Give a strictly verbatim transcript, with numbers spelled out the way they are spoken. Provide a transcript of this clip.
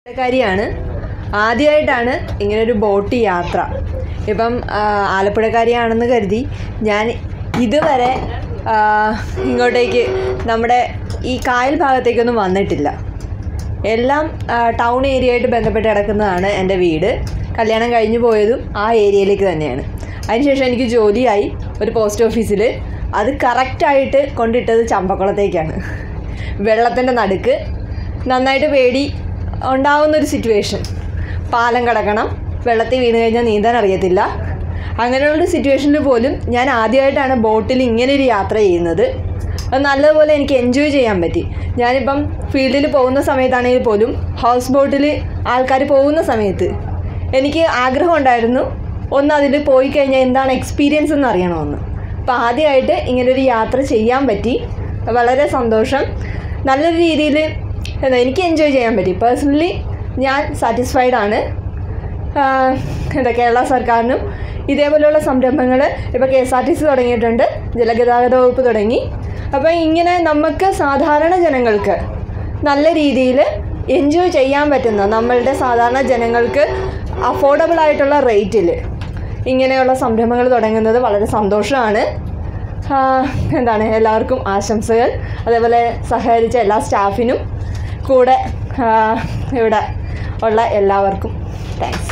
കാര്യമാണ് ആദ്യമായിട്ടാണ് ഇങ്ങനൊരു ബോട്ട് യാത്ര. ഇപ്പം ആലപ്പുഴക്കാരിയാണെന്ന് കരുതി ഞാൻ ഇതുവരെ ഇങ്ങോട്ടേക്ക് നമ്മുടെ ഈ കായൽ ഭാഗത്തേക്കൊന്നും വന്നിട്ടില്ല. എല്ലാം ടൗൺ ഏരിയയായിട്ട് ബന്ധപ്പെട്ട് കിടക്കുന്നതാണ് എൻ്റെ വീട്. കല്യാണം കഴിഞ്ഞു പോയതും ആ ഏരിയയിലേക്ക് തന്നെയാണ്. അതിനുശേഷം എനിക്ക് ജോലിയായി ഒരു പോസ്റ്റ് ഓഫീസിൽ. അത് കറക്റ്റായിട്ട് കൊണ്ടിട്ടത് ചമ്പക്കുളത്തേക്കാണ്. വെള്ളത്തിൻ്റെ നടുക്ക് നന്നായിട്ട് പേടി ഉണ്ടാവുന്നൊരു സിറ്റുവേഷൻ. പാലം കടക്കണം, വെള്ളത്തിൽ വീണ് കഴിഞ്ഞാൽ നീന്താൻ അറിയത്തില്ല. അങ്ങനെയുള്ളൊരു സിറ്റുവേഷനിൽ പോലും ഞാൻ ആദ്യമായിട്ടാണ് ബോട്ടിൽ ഇങ്ങനൊരു യാത്ര ചെയ്യുന്നത്. അത് നല്ലതുപോലെ എനിക്ക് എൻജോയ് ചെയ്യാൻ പറ്റി. ഞാനിപ്പം ഫീൽഡിൽ പോകുന്ന സമയത്താണെങ്കിൽ പോലും ഹൗസ് ബോട്ടിൽ ആൾക്കാർ പോകുന്ന സമയത്ത് എനിക്ക് ആഗ്രഹം ഉണ്ടായിരുന്നു ഒന്ന് അതിൽ പോയി കഴിഞ്ഞാൽ എന്താണ് എക്സ്പീരിയൻസ് എന്ന് അറിയണമെന്ന്. അപ്പോൾ ആദ്യമായിട്ട് ഇങ്ങനൊരു യാത്ര ചെയ്യാൻ പറ്റി. വളരെ സന്തോഷം. നല്ലൊരു രീതിയിൽ എന്താ എനിക്ക് എൻജോയ് ചെയ്യാൻ പറ്റി. പേഴ്സണലി ഞാൻ സാറ്റിസ്ഫൈഡ് ആണ്. എന്താ കേരള സർക്കാരിനും ഇതേപോലെയുള്ള സംരംഭങ്ങൾ ഇപ്പോൾ K S R T C തുടങ്ങിയിട്ടുണ്ട്, ജലഗതാഗത വകുപ്പ് തുടങ്ങി. അപ്പോൾ ഇങ്ങനെ നമുക്ക് സാധാരണ ജനങ്ങൾക്ക് നല്ല രീതിയിൽ എൻജോയ് ചെയ്യാൻ പറ്റുന്ന, നമ്മളുടെ സാധാരണ ജനങ്ങൾക്ക് അഫോർഡബിൾ ആയിട്ടുള്ള റേറ്റിൽ ഇങ്ങനെയുള്ള സംരംഭങ്ങൾ തുടങ്ങുന്നത് വളരെ സന്തോഷമാണ്. എന്താണ് എല്ലാവർക്കും ആശംസകൾ. അതേപോലെ സഹകരിച്ച എല്ലാ സ്റ്റാഫിനും കൂടെ ഇവിടെ ഉള്ള എല്ലാവർക്കും താങ്ക്സ്.